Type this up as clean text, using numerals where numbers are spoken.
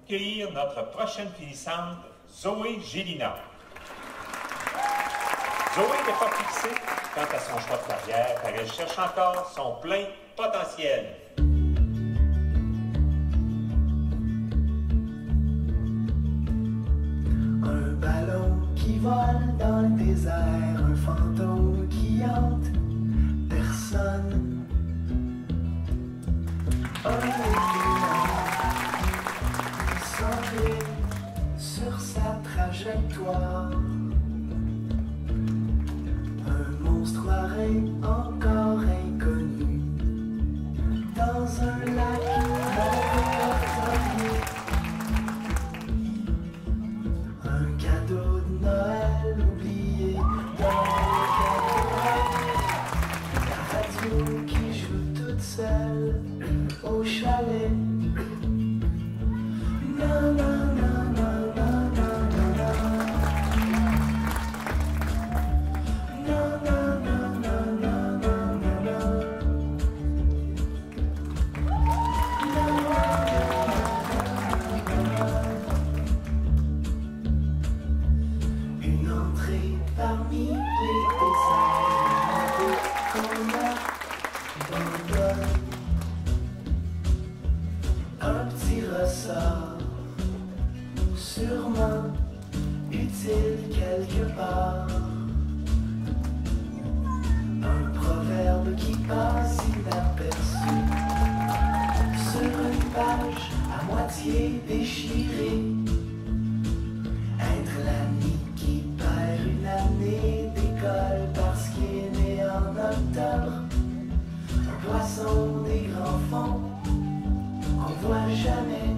accueillir notre prochaine finissante, Zoé Gélina. Zoé n'est pas fixée quant à son choix de carrière, car elle cherche encore son plein potentiel. Un ballon qui vole dans le désert, un fantôme qui hante personne. Un élément semblé sur sa trajectoire. Un monstre marin encore inconnu dans un lac inconnu. Un cadeau de Noël oublié dans le cadeau. La radio qui joue toute seule au chalet. Non, non, non, non, non, non, non, non. Non, non, non, non, non, non, non, non. Une entrée parmi les déserts qu'on abandonne. Un petit ressort, sûrement utile quelque part. Un proverbe qui passe inaperçu sur une page à moitié déchirée. Être l'ami qui perd une année d'école parce qu'il est né en octobre. Un poisson des grands fonds qu'on voit jamais.